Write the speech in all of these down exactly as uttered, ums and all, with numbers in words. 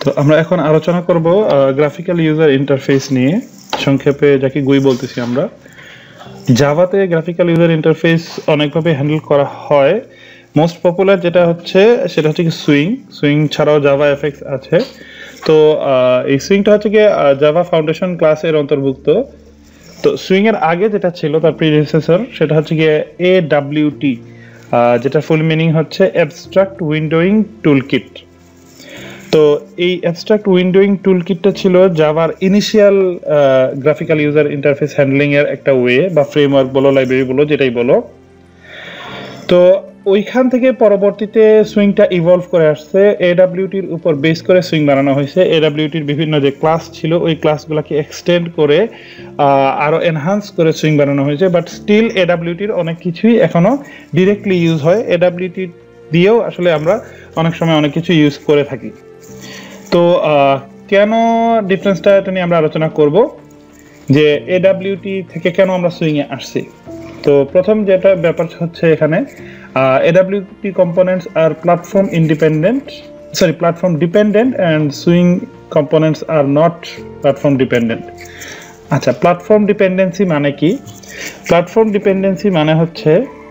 তো আমরা এখন আলোচনা করব গ্রাফিক্যাল ইউজার ইন্টারফেস নিয়ে, সংক্ষেপে যাকে গুই বলতেছি আমরা। জাভাতে গ্রাফিক্যাল ইউজার ইন্টারফেস অনেকভাবে হ্যান্ডেল করা হয়। মোস্ট পপুলার যেটা হচ্ছে সেটা হচ্ছে কি সুইং। সুইং ছাড়াও জাভা এফএক্স আছে। তো এই সুইংটা হচ্ছে কি জাভা ফাউন্ডেশন ক্লাসের অন্তর্ভুক্ত। তো সুইং এর আগে যেটা ছিল তার প্রিডিসেসর সেটা হচ্ছে কি এডব্লিউটি, যেটা ফুল মিনিং হচ্ছে অ্যাবস্ট্রাক্ট উইন্ডোয়িং টুলকিট। তো এই অ্যাবস্ট্রাক্ট উইন্ডোয়িং টুলকিটটা ছিল জাভার initial graphical user interface handling এর একটা ওয়ে বা ফ্রেমওয়ার্ক বলো, লাইব্রেরি বলো, যেটাই বলো। তো ওইখান থেকে পরবর্তীতে সুইংটা ইভলভ করে আসছে, এডব্লিউটির উপর বেস করে সুইং বানানো হয়েছে। এডব্লিউটির বিভিন্ন যে ক্লাস ছিল ওই ক্লাসগুলোকে এক্সটেন্ড করে আরো এনহান্স করে সুইং বানানো হয়েছে, বাট স্টিল এডব্লিউটির অনেক কিছুই এখনো ডিরেক্টলি ইউজ হয়। এডব্লিউটি দিয়েও আসলে আমরা অনেক সময় অনেক কিছু ইউজ করে থাকি। তো কেন ডিফারেন্সটা এটা নিয়ে আমরা আলোচনা করব, যে এডব্লিউটি থেকে কেন আমরা সুইং এ আসছি। তো প্রথম যেটা ব্যাপার হচ্ছে এখানে AWT components are platform independent sorry platform dependent and Swing components are not platform dependent. আচ্ছা, প্ল্যাটফর্ম ডিপেন্ডেন্সি মানে কি? প্ল্যাটফর্ম ডিপেন্ডেন্সি মানে হচ্ছে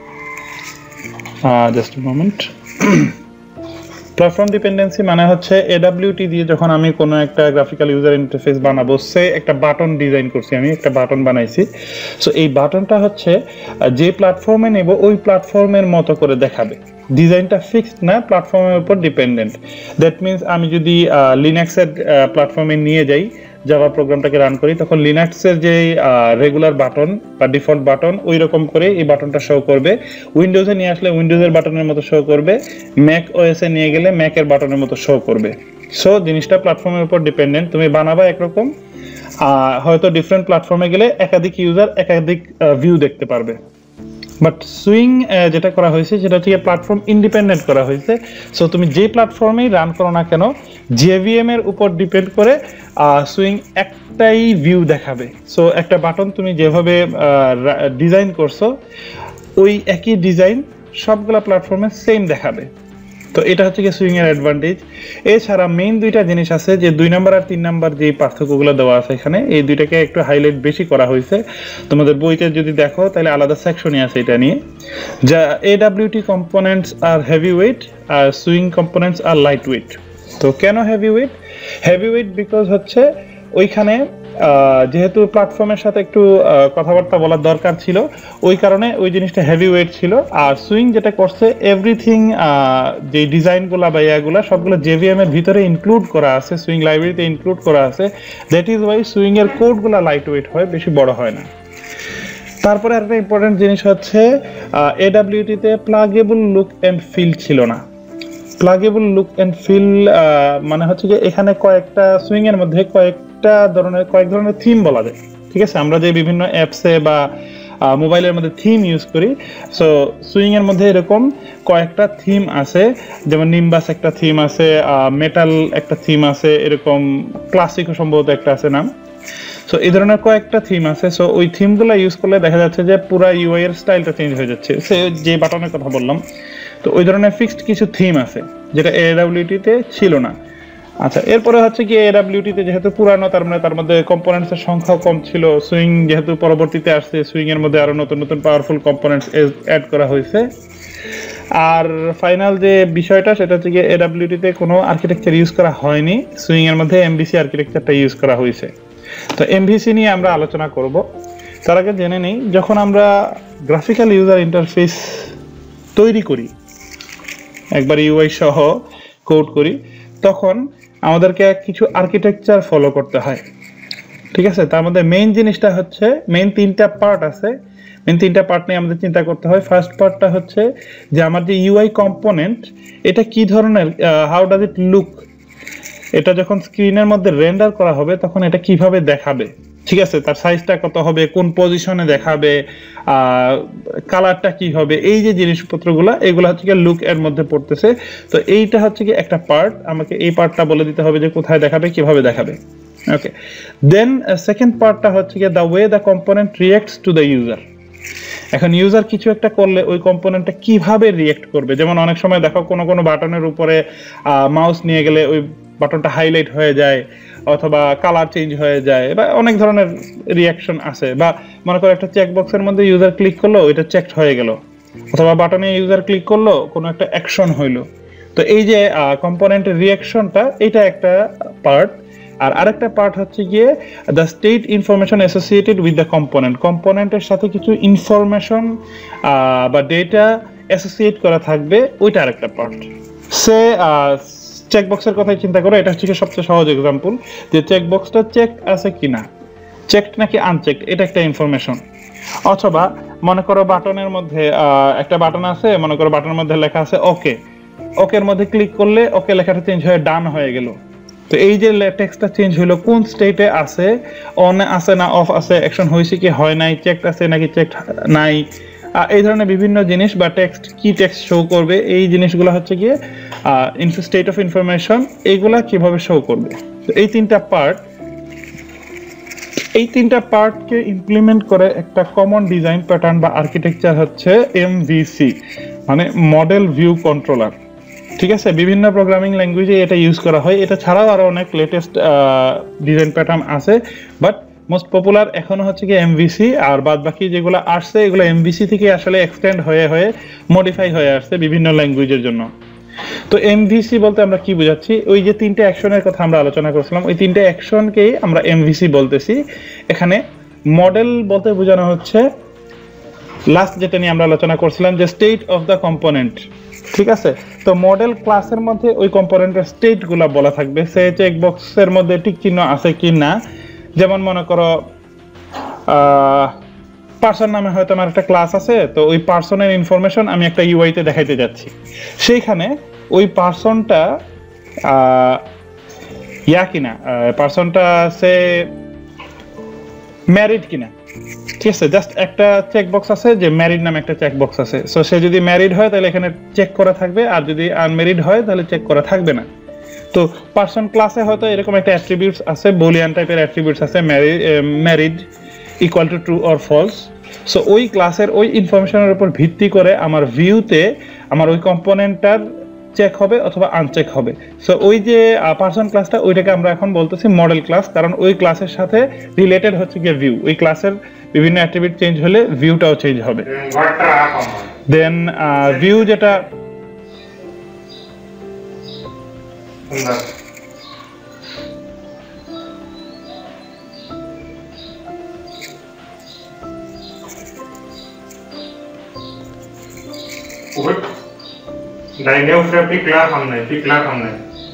just a moment platform dependency মানে হচ্ছে এডব্লিউটি দিয়ে যখন আমি কোনো একটা গ্রাফিক্যাল ইউজার ইন্টারফেস বানাবো, সে একটা বাটন ডিজাইন করছি, আমি একটা বাটন বানাইছি। সো এই বাটনটা হচ্ছে যে প্ল্যাটফর্মে নেব ওই প্ল্যাটফর্মের মতো করে দেখাবে। ডিজাইনটা ফিক্সড না, প্ল্যাটফর্মের উপর ডিপেন্ডেন্ট। দ্যাট মিনস আমি যদি লিনাক্সের প্ল্যাটফর্মে নিয়ে যাই, জাভা প্রোগ্রামটাকে রান করি, তখন লিনাক্সের যে রেগুলার বাটন বা ডিফল্ট বাটন ওই রকম করে এই বাটনটা শো করবে। উইন্ডোজে নিয়ে আসলে উইন্ডোজের বাটনের মতো শো করবে, ম্যাক ওএসে নিয়ে গেলে ম্যাকের বাটনের মতো শো করবে। সো জিনিসটা প্ল্যাটফর্মের উপর ডিপেন্ডেন্ট। তুমি বানাবা একরকম, হয়তো ডিফারেন্ট প্ল্যাটফর্মে গেলে একাধিক ইউজার একাধিক ভিউ দেখতে পারবে। বাট সুইং যেটা করা হয়েছে সেটা হচ্ছে প্ল্যাটফর্ম ইন্ডিপেন্ডেন্ট করা হয়েছে। সো তুমি যে প্ল্যাটফর্মেই রান করো না কেন, জেভিএম এর উপর ডিপেন্ড করে সুইং একটাই ভিউ দেখাবে। সো একটা বাটন তুমি যেভাবে ডিজাইন করছো ওই একই ডিজাইন সবগুলা প্ল্যাটফর্মে সেম দেখাবে। তো এটা হচ্ছে কি সুইং এর অ্যাডভান্টেজ। এছাড়া মেইন দুইটা জিনিস আছে, যে দুই নাম্বার আর তিন নাম্বার যে পার্থক্যগুলো দেওয়া আছে এখানে, এই দুইটাকে একটু হাইলাইট বেশি করা হয়েছে। তোমাদের বইতে যদি দেখো তাহলে আলাদা সেকশনই আছে এটা নিয়ে, যা AWT components are heavy weight আর Swing components are light weight. তো কেন heavy weight? Heavy weight because হচ্ছে ওইখানে যেহেতু প্ল্যাটফর্মের সাথে একটু কথাবার্তা বলার দরকার ছিল, ওই কারণে ওই জিনিসটা হেভি ওয়েট ছিল। আর সুইং যেটা করছে এভরিথিং, যে ডিজাইনগুলো বা ইয়াগুলো সবগুলো জেভিএম এর ভিতরে ইনক্লুড করা আছে, সুইং লাইব্রেরিতে ইনক্লুড করা আছে। দ্যাট ইজ ওয়াই সুইং এর কোডগুলো লাইট ওয়েট হয়, বেশি বড় হয় না। তারপরে একটা ইম্পর্টেন্ট জিনিস হচ্ছে এডব্লিউটিতে প্লাগেবল লুক অ্যান্ড ফিল ছিল না। প্লাগেবল লুক অ্যান্ড ফিল মানে হচ্ছে যে এখানে কয়েকটা সুইং এর মধ্যে কয়েকটা ধরনের কয়েক ধরনের থিম বলা যায়। ঠিক আছে, আমরা যে বিভিন্ন অ্যাপসে বা মোবাইলের মধ্যে থিম ইউজ করি, সো সুইং এর মধ্যে এরকম কয়েকটা থিম আছে, যেমন নিম্বাস একটা থিম আছে, মেটাল একটা থিম আছে, এরকম ক্লাসিকও সম্ভবত একটা আছে নাম। সো এই ধরনের কয়েকটা থিম আছে। সো ওই থিমগুলো ইউজ করলে দেখা যাচ্ছে যে পুরো ইউআই এর স্টাইলটা চেঞ্জ হয়ে যাচ্ছে, সে যে বাটনের কথা বললাম। তো ওই ধরনের ফিক্সড কিছু থিম আছে যেটা এডব্লিউটিতে ছিল না। আচ্ছা, এরপরে হচ্ছে কি এডব্লিউটিতে যেহেতু পুরানো, তার মানে তার মধ্যে কম্পোনেন্টসের সংখ্যাও কম ছিল। সুইং যেহেতু পরবর্তীতে আসছে, সুইং এর মধ্যে আরো নতুন নতুন পাওয়ারফুল কম্পোনেন্টস অ্যাড করা হয়েছে। আর ফাইনাল যে বিষয়টা সেটা হচ্ছে কি এডব্লিউটিতে কোনো আর্কিটেকচার ইউজ করা হয়নি, সুইং এর মধ্যে এমভিসি আর্কিটেকচারটা ইউজ করা হয়েছে। তো এমভিসি নিয়ে আমরা আলোচনা করব। তার আগে জেনে নেই, যখন আমরা গ্রাফিক্যাল ইউজার ইন্টারফেস তৈরি করি, একবার ইউআই সহ কোড করি, তখন আমাদেরকে কিছু আর্কিটেকচার ফলো করতে হয়। ঠিক আছে, তার মধ্যে মেইন জিনিসটা হচ্ছে, মেইন তিনটা পার্ট আছে, মেইন তিনটা পার্ট নিয়ে আমাদের চিন্তা করতে হয়। ফার্স্ট পার্টটা হচ্ছে যে আমার যে ইউআই কম্পোনেন্ট এটা কি ধরনের, হাউ ডাজ ইট লুক, এটা যখন স্ক্রিনের মধ্যে রেন্ডার করা হবে তখন এটা কিভাবে দেখাবে। ঠিক আছে, তার সাইজটা কত হবে, কোন পজিশনে দেখাবে, কালারটা কি হবে, এই যে জিনিসপত্রগুলো এগুলো হচ্ছে কি লুক এর মধ্যে পড়তেছে। তো এইটা হচ্ছে কি একটা পার্ট, আমাকে এই পার্টটা বলে দিতে হবে যে কোথায় দেখাবে, কিভাবে দেখাবে। ওকে, দেন সেকেন্ড পার্টটা হচ্ছে কি the way the component reacts to the user. এখন ইউজার কিছু একটা করলে ওই কম্পোনেন্টটা কিভাবে রিঅ্যাক্ট করবে। যেমন অনেক সময় দেখো কোনো কোনো বাটনের উপরে মাউস নিয়ে গেলে ওই বাটনটা হাইলাইট হয়ে যায় অথবা কালার চেঞ্জ হয়ে যায় বা অনেক ধরনের রিয়াকশন আছে, বা মনে করো একটা চেক বক্সের মধ্যে ইউজার ক্লিক করলো ওইটা চেকড হয়ে গেল, অথবা বাটনে ইউজার ক্লিক করলো কোনো একটা অ্যাকশন হইলো। তো এই যে কম্পোনেন্টের রিয়াকশনটা এটা একটা পার্ট। আর আরেকটা পার্ট হচ্ছে গিয়ে the state information associated with the component, কম্পোনেন্টের সাথে কিছু ইনফরমেশন বা ডেটা অ্যাসোসিয়েট করা থাকবে, ওইটা আরেকটা পার্ট। সে চেকবক্সের কথাই চিন্তা করো, এটা হচ্ছে সবচেয়ে সহজ এক্সাম্পল যে চেকবক্সটা চেক আছে কিনা, চেকড নাকি আনচেকড, এটা একটা ইনফরমেশন। অথবা মনে করো বাটনের মধ্যে একটা বাটন আছে, মনে করো বাটনের মধ্যে লেখা আছে ওকে, ওকের মধ্যে ক্লিক করলে ওকে লেখাটা চেঞ্জ হয়ে ডান হয়ে গেল। তো এই যে টেক্সটটা চেঞ্জ হলো কোন স্টেটে আছে, অন আছে না অফ আছে, অ্যাকশন হয়েছে কি হয় নাই, চেকড আছে নাকি চেকড নাই, এই ধরনের বিভিন্ন জিনিস বা টেক্সট কি টেক্সট শো করবে, এই জিনিসগুলো হচ্ছে গিয়ে ইনফো স্টেট অফ ইনফরমেশন, এইগুলা কিভাবে শো করবে। তো এই তিনটা পার্ট, এই তিনটা পার্টকে ইমপ্লিমেন্ট করে একটা কমন ডিজাইন প্যাটার্ন বা আর্কিটেকচার হচ্ছে এমভিসি, মানে মডেল ভিউ কন্ট্রোলার। ঠিক আছে, বিভিন্ন প্রোগ্রামিং ল্যাঙ্গুয়েজে এটা ইউজ করা হয়, এটা ছাড়াও আরো অনেক লেটেস্ট ডিজাইন প্যাটার্ন আছে, বাট মোস্ট পপুলার এখনো হচ্ছে কি এমভিসি, আর বাদ বাকি যেগুলো আসছে এগুলো এমভিসি থেকে আসলে এক্সটেন্ড হয়ে হয়ে মডিফাই হয়ে আসছে বিভিন্ন ল্যাঙ্গুয়েজের জন্য। তো এমভিসি বলতে আমরা কি বোঝাচ্ছি, ওই যে তিনটে অ্যাকশনের কথা আমরা আলোচনা করছিলাম, ওই তিনটে অ্যাকশনকেই আমরা এমভিসি বলতেছি। এখানে মডেল বলতে বোঝানো হচ্ছে লাস্ট যেটা নিয়ে আমরা আলোচনা করছিলাম যে স্টেট অফ দ্য কম্পোনেন্ট। ঠিক আছে, তো মডেল ক্লাসের মধ্যে ওই কম্পোনেন্টের স্টেটগুলো বলা থাকবে, সে চেক বক্সের মধ্যে টিক চিহ্ন আছে কি না। যেমন মনে করো পার্সন নামে হয়তো আমার একটা ক্লাস আছে, তো ওই পার্সনের ইনফরমেশন আমি একটা ইউআইতে দেখাইতে যাচ্ছি, সেইখানে ওই পার্সনটা ইয়া কিনা, পার্সনটা সে ম্যারিড কিনা। ঠিক আছে, জাস্ট একটা চেক বক্স আছে যে ম্যারিড নামে একটা চেক বক্স আছে, সো সে যদি ম্যারিড হয় তাহলে এখানে চেক করা থাকবে, আর যদি আনম্যারিড হয় তাহলে চেক করা থাকবে না। তো পার্সন ক্লাসে হয়তো এরকম একটা অ্যাট্রিবিউটস আছে, বুলিয়ান টাইপের অ্যাট্রিবিউটস আছে, married equal to true or false. So ওই ক্লাসের ওই ইনফরমেশনের উপর ভিত্তি করে আমার ভিউতে আমার ওই কম্পোনেন্টটার চেক হবে অথবা আনচেক হবে। সো ওই যে পার্সন ক্লাসটা ওইটাকে আমরা এখন বলতেছি মডেল ক্লাস, কারণ ওই ক্লাসের সাথে রিলেটেড হচ্ছে গিয়ে ভিউ, ওই ক্লাসের বিভিন্ন অ্যাট্রিবিউট চেঞ্জ হলে ভিউটাও চেঞ্জ হবে। দেন ভিউ যেটা नहीं नहीं उससे पिक क्लास हमने पिक क्लास हमने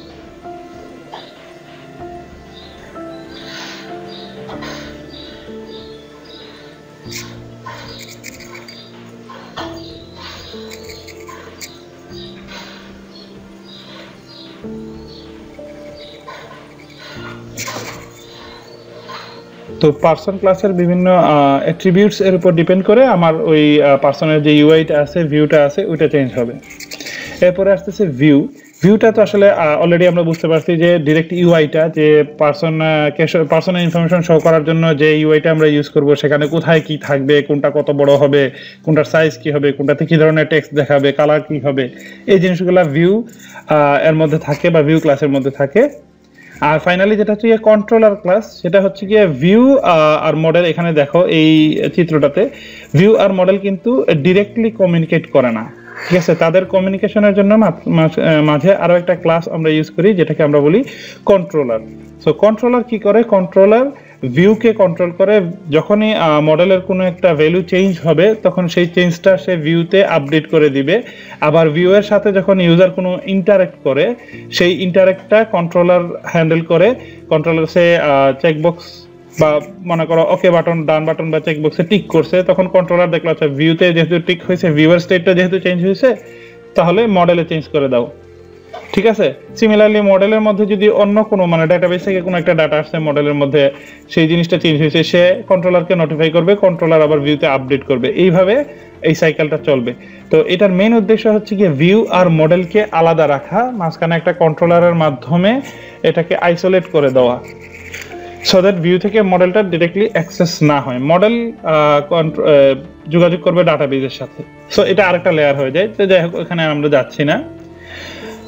তো পার্সন ক্লাসের বিভিন্ন অ্যাট্রিবিউটস এর উপর ডিপেন্ড করে আমার ওই পার্সনের যে ইউআইটা আছে, ভিউটা আছে, ওইটা চেঞ্জ হবে। এরপরে আসতেছে ভিউ। ভিউটা তো আসলে অলরেডি আমরা বুঝতে পারছি যে ডিরেক্ট ইউআইটা, যে পার্সন পার্সনের ইনফরমেশন শো করার জন্য যে ইউআইটা আমরা ইউজ করব, সেখানে কোথায় কি থাকবে, কোনটা কত বড় হবে, কোনটার সাইজ কি হবে, কোনটাতে কি ধরনের টেক্সট দেখাবে, কালার কি হবে, এই জিনিসগুলো ভিউ এর মধ্যে থাকে বা ভিউ ক্লাসের মধ্যে থাকে। আর ফাইনালি যেটা হচ্ছে কন্ট্রোলার ক্লাস, সেটা হচ্ছে গিয়ে ভিউ আর মডেল। এখানে দেখো এই চিত্রটাতে ভিউ আর মডেল কিন্তু ডিরেক্টলি কমিউনিকেট করে না। ঠিক আছে, তাদের কমিউনিকেশনের জন্য মাঝে আরো একটা ক্লাস আমরা ইউজ করি যেটাকে আমরা বলি কন্ট্রোলার। সো কন্ট্রোলার কি করে, কন্ট্রোলার ভিউকে কন্ট্রোল করে, যখনই মডেলের কোনো একটা ভ্যালু চেঞ্জ হবে তখন সেই চেঞ্জটা সে ভিউতে আপডেট করে দিবে। আবার ভিউয়ের সাথে যখন ইউজার কোনো ইন্টারেক্ট করে, সেই ইন্টারেক্টটা কন্ট্রোলার হ্যান্ডেল করে। কন্ট্রোলার সে চেকবক্স বা মনে করো ওকে বাটন, ডান বাটন বা চেকবক্সে টিক করছে, তখন কন্ট্রোলার দেখলো আচ্ছা ভিউতে যেহেতু টিক হয়েছে, ভিউয়ার স্টেটটা যেহেতু চেঞ্জ হয়েছে, তাহলে মডেলে চেঞ্জ করে দাও। ঠিক আছে, সিমিলারলি মডেলের মধ্যে যদি অন্য কোনো মানে ডাটাবেস থেকে কোনো একটা ডাটা আসছে মডেলের মধ্যে, সেই জিনিসটা চেঞ্জ হয়েছে, সে কন্ট্রোলারকে নোটিফাই করবে, কন্ট্রোলার আবার ভিউতে আপডেট করবে, এইভাবে এই সাইকেলটা চলবে। তো এটার মেইন উদ্দেশ্য হচ্ছে কি ভিউ আর মডেলকে আলাদা রাখা, মাঝখানে একটা কন্ট্রোলারের মাধ্যমে এটাকে আইসোলেট করে দেওয়া, সো দ্যাট ভিউ থেকে মডেলটা ডিরেক্টলি অ্যাক্সেস না হয়। মডেল যোগাযোগ করবে ডাটাবেসের সাথে, সো এটা আরেকটা লেয়ার হয়ে যায়। তো যাই হোক, এখানে আমরা যাচ্ছি না।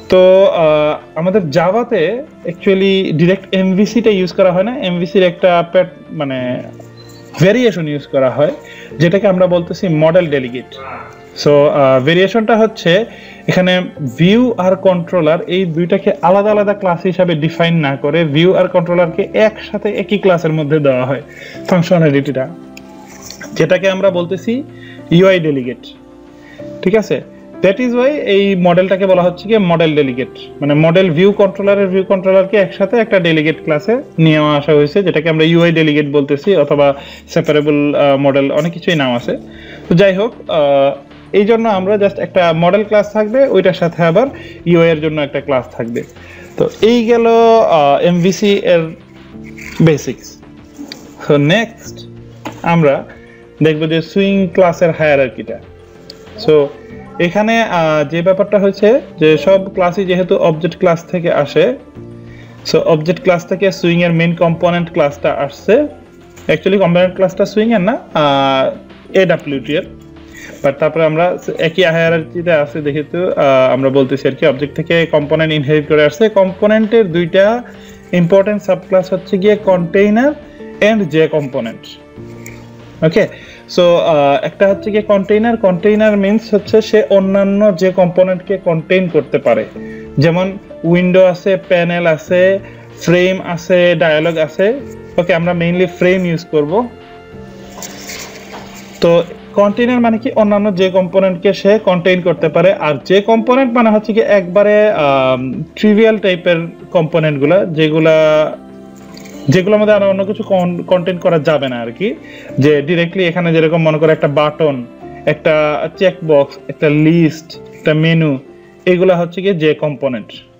তো আমাদের জাভাতে অ্যাকচুয়ালি ডিরেক্ট এমভিসিটা ইউজ করা হয় না, এমভিসির একটা মানে ভেরিয়েশন ইউজ করা হয় যেটাকে আমরা বলতেছি মডেল ডেলিগেট। সো ভেরিয়েশনটা হচ্ছে এখানে ভিউ আর কন্ট্রোলার এই দুইটাকে আলাদা আলাদা ক্লাস হিসাবে ডিফাইন না করে ভিউ আর কন্ট্রোলারকে একসাথে একই ক্লাসের মধ্যে দেওয়া হয় ফাংশনালিটিটা, যেটাকে আমরা বলতেছি ইউআই ডেলিগেট। ঠিক আছে, দ্যাট ইজ ওয়াই এই মডেলটাকে বলা হচ্ছে কি মডেল ডেলিগেট, মানে মডেল ভিউ কন্ট্রোলারের ভিউ কন্ট্রোলারকে একসাথে একটা ডেলিগেট ক্লাসে নিয়ে আসা হয়েছে, যেটাকে আমরা ইউআই ডেলিগেট বলতেছি, অথবা সেপারেবল মডেল, অনেক কিছুই নাম আছে। তো যাই হোক, এই জন্য আমরা জাস্ট একটা মডেল ক্লাস থাকবে, ওইটার সাথে আবার ইউআই এর জন্য একটা ক্লাস থাকবে। তো এই গেল এমভিসি এর বেসিক্স। সো নেক্সট আমরা দেখবো যে সুইং ক্লাসের হায়ারার্কিটা। সো এখানে যে ব্যাপারটা হচ্ছে যে সব ক্লাসই যেহেতু অবজেক্ট ক্লাস থেকে আসে, সো অবজেক্ট ক্লাস থেকে সুইং এর মেইন কম্পোনেন্ট ক্লাসটা আসছে। অ্যাকচুয়ালি কম্পোনেন্ট ক্লাসটা সুইং এর না, এডব্লিউটি এর, বাট তারপরে আমরা একই হায়ারার্কিতে আছে যেহেতু আমরা বলতেছি আর কি অবজেক্ট থেকে কম্পোনেন্ট ইনহেরিট করে আসছে। কম্পোনেন্টের দুইটা ইম্পর্টেন্ট সাবক্লাস হচ্ছে গিয়ে container and JComponent. Okay, so একটা হচ্ছে কি কন্টেইনার, কন্টেইনার মিন্স হচ্ছে সে অন্যান্য যে কম্পোনেন্টকে কন্টেইন করতে পারে, যেমন উইন্ডো আছে, প্যানেল আছে, ফ্রেম আছে, ডায়ালগ আছে। ওকে, আমরা মেইনলি ফ্রেম ইউজ করব। তো কন্টেইনার মানে কি অন্যান্য যে কম্পোনেন্টকে সে কন্টেইন করতে পারে, আর যে কম্পোনেন্ট মানে হচ্ছে কি একবারে ট্রিভিয়াল টাইপের কম্পোনেন্টগুলো, যেগুলা যেগুলোর মধ্যে আর অন্য কিছু কন্টেন্ট করা যাবে না আর কি, যে ডিরেক্টলি এখানে যেরকম মনে করে একটা বাটন, একটা চেক বক্স, একটা লিস্ট, একটা মেনু, এগুলা হচ্ছে কি যে কম্পোনেন্ট।